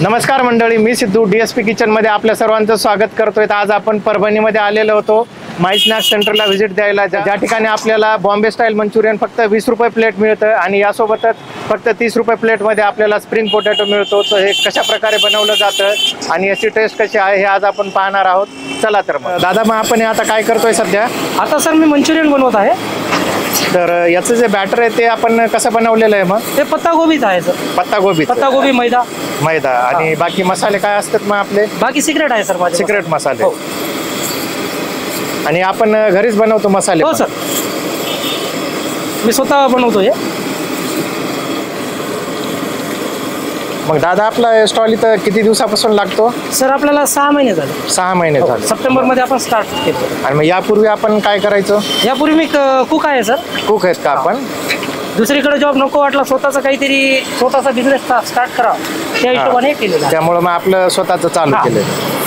नमस्कार मंडळी, मी Sidhu DSP kitchen मध्ये आपल्या सर्वांचं स्वागत करतोय। आज आपण परभणीमध्ये आलेलो होतो माई स्नॅक्स सेंटरला व्हिजिट द्यायला, ज्या ठिकाणी आपल्याला बॉम्बे स्टाईल मंचुरियन फक्त 20 रुपये प्लेट मिळतं आणि यासोबतच फक्त 30 रुपये प्लेटमध्ये आपल्याला स्प्रिंग पोटॅटो मिळतो। तर हे कशा प्रकारे बनवलं जातं आणि याची टेस्ट कशी आहे हे आज आपण पाहणार आहोत। चला तर मग दादा, मग आपण आता काय करतोय सध्या? आता सर मी मंचुरियन बनवत आहे। तर याचं जे बॅटर आहे ते आपण कसं बनवलेलं आहे? मग ते पत्ता गोबीच आहे सर। पत्ता गोबी, मैदा आणि बाकी मसाले काय असतात मग आपले? बाकी सिक्रेट आहे सर, माझे सिक्रेट मसाले। आणि आपण घरीच बनवतो मसाले? हो सर, मी स्वतः बनवतो हे। मग दादा, आपला स्टॉल इथं किती दिवसापासून लागतो? सर आपल्याला 6 महिने झाले। 6 महिने झाले। सप्टेंबर मध्ये आपण स्टार्ट केलं। आणि मग यापूर्वी आपण काय करायचो? यापूर्वी मी कुक आहे सर। कुक आहेत का आपण? दुसरीकडे जॉब नको वाटला, स्वतःचा काहीतरी छोटासा बिझनेस स्टार्ट करा त्या हिशोबाने केलेला। त्यामुळे मग आपलं स्वतःचं चालू केलं।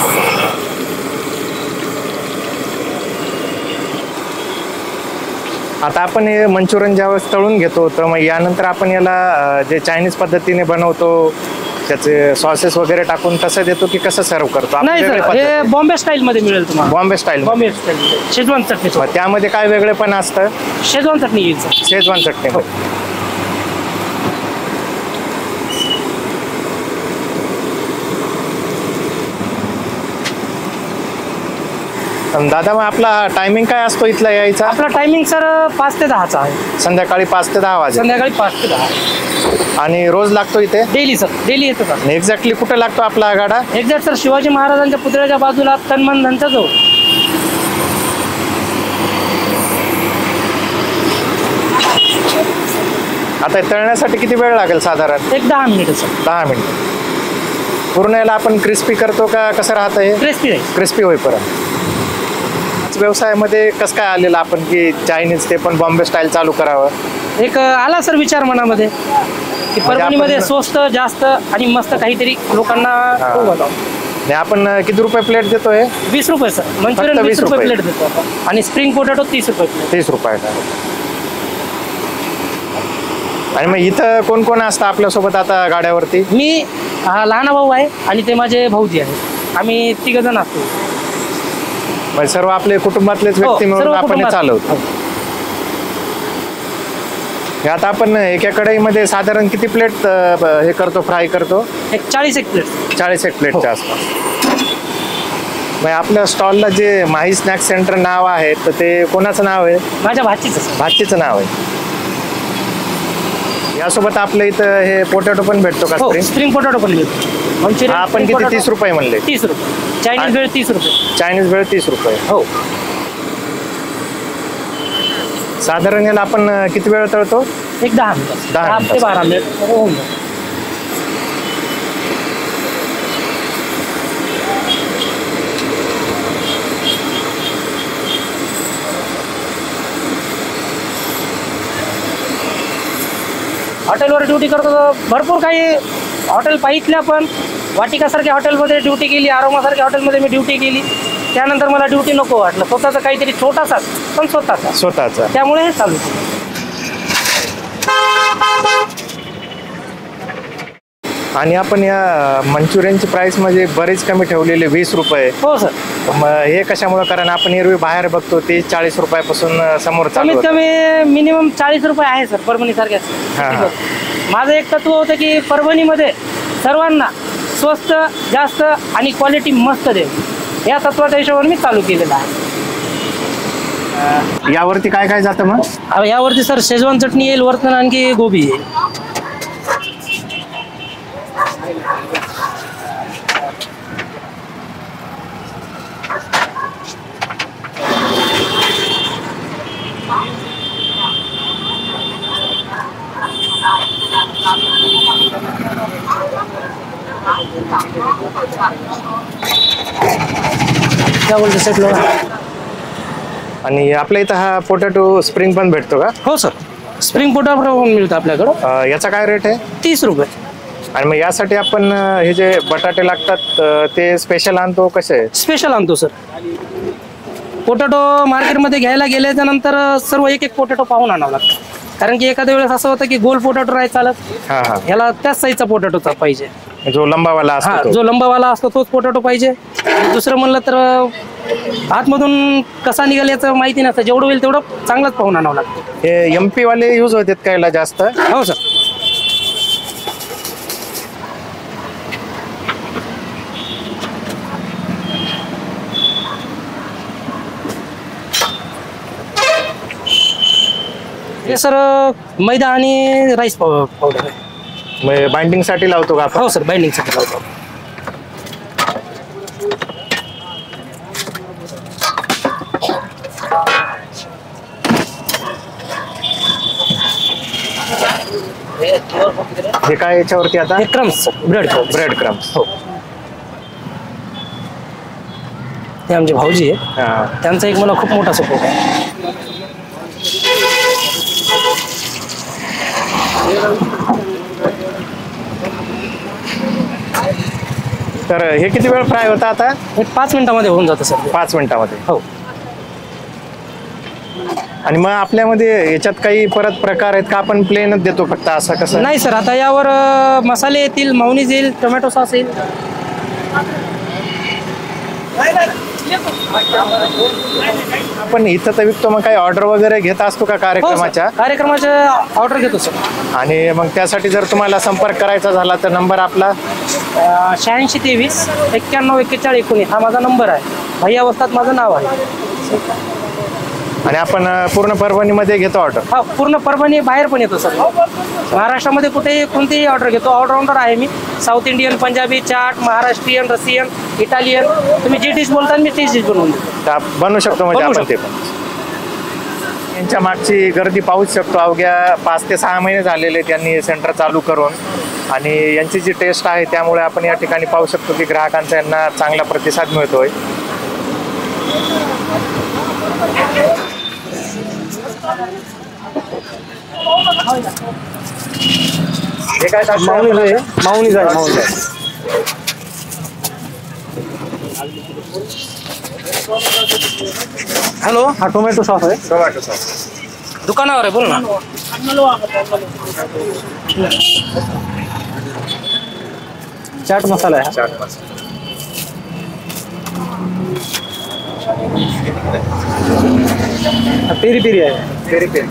आता आपण हे मंचुरियन ज्यावेळेस तळून घेतो तर मग यानंतर आपण याला जे चायनीज पद्धतीने बनवतो त्याचे सॉसेस वगैरे टाकून तसं देतो की कसं सर्व करतो? नाही सर, हे बॉम्बे स्टाईल मध्ये मिळेल तुम्हाला। Bombay style schezwan chutney. त्यामध्ये काय वेगळे पण असतं? शेजवान चटणी येईल सर। शेजवान चटणी। दादा, मग आपला टायमिंग काय असतो इथला यायचा? आपला टायमिंग सर 5 ते 10 आहे। संध्याकाळी 5 ते 10 वाजे। संध्याकाळी 5 ते 10। आणि रोज लागतो इथे? डेली सर, डेली येतो सर। एक्झॅक्टली कुठे लागतो आपला आगाडा? एक्झॅक्ट सर शिवाजी महाराजांच्या पुतळ्याच्या बाजूला तन्मन धनचा जवळ। आता तळण्यासाठी किती वेळ लागेल साधारण? एक 10 मिनिट सर। 10 मिनिट। पूर्ण याला आपण क्रिस्पी करतो का कसं राहतं हे? क्रिस्पी होईपर्यंत। व्यवसायामध्ये कसं काय आलेलं आपण की चायनीज ते पण बॉम्बे स्टाईल चालू करावं? एक आला सर विचार मनामध्ये की परभणीमध्ये स्वस्त जास्त आणि मस्त काहीतरी लोकांना नाही, आपण किती रुपये प्लेट देतो हे? 20 रुपये सर। मंचुरियन 20 रुपये प्लेट देतो आपण आणि स्प्रिंग पोटॅटो 30 रुपये प्लेट। 30 रुपये। आणि मग इथं कोण कोण असतं आपल्यासोबत आता गाड्यावरती? मी लहान भाऊ आहे आणि ते माझे भाऊजी आहे, आम्ही 3 जण असतो। सर्व आपले कुटुंबातलेच व्यक्ती मिळून आपण चालवतो। आता आपण एका कढईमध्ये साधारण किती प्लेट हे करतो, फ्राय करतो? एक 40 प्लेट। 40 प्लेटच्या आसपास। मग आपल्या स्टॉलला जे माही स्नॅक्स सेंटर नाव आहे तर ते कोणाचं नाव आहे? माझ्या भाचीचं नाव आहे। यासोबत आपल्या इथं हे पोटॅटो पण भेटतो का? स्प्रिंग पोटॅटो पण मिळतो। आपण किती 30 रुपये म्हणले? 30 रुपये। चायनीज भेळ 30 रुपये। चायनीज भेळ 30 रुपये। हो। साधारण याला आपण किती वेळ तळतो? एक 10 मिनिट। 10 ते 12 मिनिट होऊन जाईल। हॉटेलवर ड्युटी करतो तर भरपूर काही हॉटेल पाहितल्या, पण वाटिकासारख्या हॉटेलमध्ये ड्युटी केली, आरोमासारख्या हॉटेलमध्ये मी ड्युटी केली। त्यानंतर मला ड्युटी नको वाटलं, स्वतःचा काहीतरी छोटासा पण स्वतःचा, त्यामुळे हे चालू। आणि आपण या मंचुरियनची प्राइस म्हणजे बरीच कमी ठेवलेली 20 रुपये। हो सर। मग हे कशामुळे? कारण आपण एरवी बाहेर बघतो 30-40 रुपयापासून समोर चालू। कमीत कमी मिनिमम 40 रुपये आहे सर परभणी सारख्या। माझं एक तत्व होतं की परभणीमध्ये सर्वांना स्वस्त जास्त आणि क्वालिटी मस्त दे, या तत्वाच्या हिशोबाने मी चालू केलेलं आहे। यावरती काय काय जातं मग? यावरती सर शेजवान चटणी येईल, वरतून आणखी गोबी येईल। क्या बोलते सेट लोग? आणि आपल्या इथं हा पोटॅटो स्प्रिंग पण भेटतो का? हो सर, स्प्रिंग पोटॅटो पण मिळतं आपल्याकडं। याचा काय रेट आहे? 30 रुपये। आणि मग यासाठी आपण हे जे बटाटे लागतात ते स्पेशल आणतो कसे? स्पेशल आणतो सर। पोटॅटो मार्केटमध्ये घ्यायला गेल्याच्या नंतर सर्व एक एक पोटॅटो पाहून आणावं लागतं, कारण की एखाद्या वेळेस असं होतं की गोल पोटॅटो नाही चालत, ह्याला त्याच साईजचा पोटॅटो पाहिजे, जो लंबावाला हा असतो तो. जो लंबावाला असतो तोच पोटॅटो पाहिजे. आणि दुसरं म्हणलं तर आतमधून कसा निघाल याचं माहिती नसतं. जेवढं होईल तेवढं चांगलंच पाहून आणावं लागतं. हे MP वाले यूज होतात कायला जास्त. हो सर. हे सर मैदा आणि राईस पावडर आहे. बाइंडिंग साठी लावतो का आपण? हो सर, बाइंडिंगसाठी लावतो. हे काय याच्यावरती आता? हे crumbs, bread crumbs. Bread crumbs. हो. ते आमचे भाऊजी आहे, त्यांचा एक मला खूप मोठा सपोर्ट आहे. तर हे किती वेळ फ्राय होता आता? एक 5 मिनिटामध्ये होऊन जातं सर. 5 मिनिटामध्ये. हो. आणि मग आपल्यामध्ये याच्यात काही परत प्रकार आहेत का? आपण प्लेनच देतो फक्त असं कसं? नाही सर, आता यावर मसाले येतील, मायोनीज येईल, टोमॅटो सॉस येईल. आपण इथं तर विकतो, मग काही ऑर्डर वगैरे घेत असतो का हो कार्यक्रमाच्या? सर, कार्यक्रमाच्या ऑर्डर घेतो सर. आणि मग त्यासाठी जर तुम्हाला संपर्क करायचा झाला तर नंबर आपला 8623 91 41 19 हा माझा नंबर आहे. भैया वस्ताद माझं नाव आहे. आणि आपण पूर्ण परभणीमध्ये घेतो ऑर्डर. हा, पूर्ण परभणी बाहेर पण येतो सर. महाराष्ट्रामध्ये कुठेही कोणतीही ऑर्डर घेतो. ऑलराऊंडर आहे मी. South Indian, Punjabi, chaat, Maharashtrian, Russian, Italian, तुम्ही जी डिश बोलता मी तीच डिश बनवून देतो. बनवू शकतो म्हणजे बनवू आपण ते पण. यांच्या मागची गर्दी पाहूच शकतो. अवघ्या 5 ते 6 महिने झालेले त्यांनी सेंटर चालू करून. आणि यांची जी टेस्ट आहे त्यामुळे आपण या ठिकाणी पाहू शकतो की ग्राहकांचा यांना चांगला प्रतिसाद मिळतोय. हे काय माऊनीज आहे. माऊनीज आहे. हॅलो, हा टोमॅटो सॉस आहे. टोमॅटो सॉस दुकानावर आहे, बोल ना. चाट मसाला आहे. चाट मसाला. पेरी पेरी आहे. Peri peri.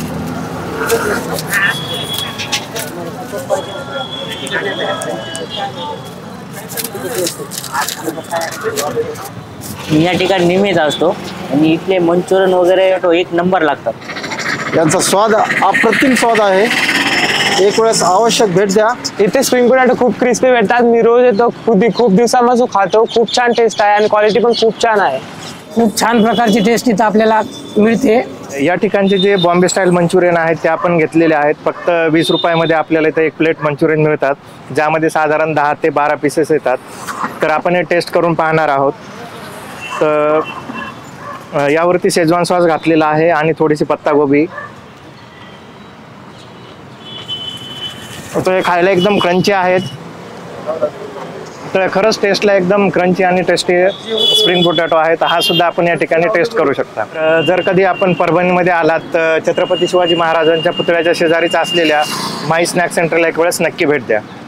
मी या ठिकाणी नेहमीच असतो आणि इथले मंचुरियन वगैरे तो एक नंबर लागतात. यांचा स्वाद अप्रतिम स्वाद आहे. एक वेळेस आवश्यक भेट द्या. इथे स्प्रिंग पोटॅटो खूप क्रिस्पी भेटतात. मी रोज येतो, खूप दिवसापासून खातो. खूप छान टेस्ट आहे आणि क्वालिटी पण खूप छान आहे. खूप छान प्रकारची टेस्ट इथं आपल्याला मिळते. या ठिकाणचे जे बॉम्बे स्टाईल मंचुरियन आहेत ते आपण घेतलेले आहेत. फक्त 20 रुपयामध्ये आपल्याला इथं एक प्लेट मंचुरियन मिळतात, ज्यामध्ये साधारण 10 ते 12 पीसेस येतात. तर आपण हे टेस्ट करून पाहणार आहोत. तर यावरती शेजवान सॉस घातलेला आहे आणि थोडीशी पत्तागोबी. तर हे खायला एकदम क्रंची आहेत. तर खरंच टेस्टला एकदम क्रंची आणि टेस्टी स्प्रिंग पोटॅटो आहे. तर हा सुद्धा आपण या ठिकाणी टेस्ट करू शकता. जर कधी आपण परभणीमध्ये आलात तर छत्रपती शिवाजी महाराजांच्या पुतळ्याच्या शेजारीच असलेल्या माई स्नॅक सेंटरला एक वेळेस नक्की भेट द्या.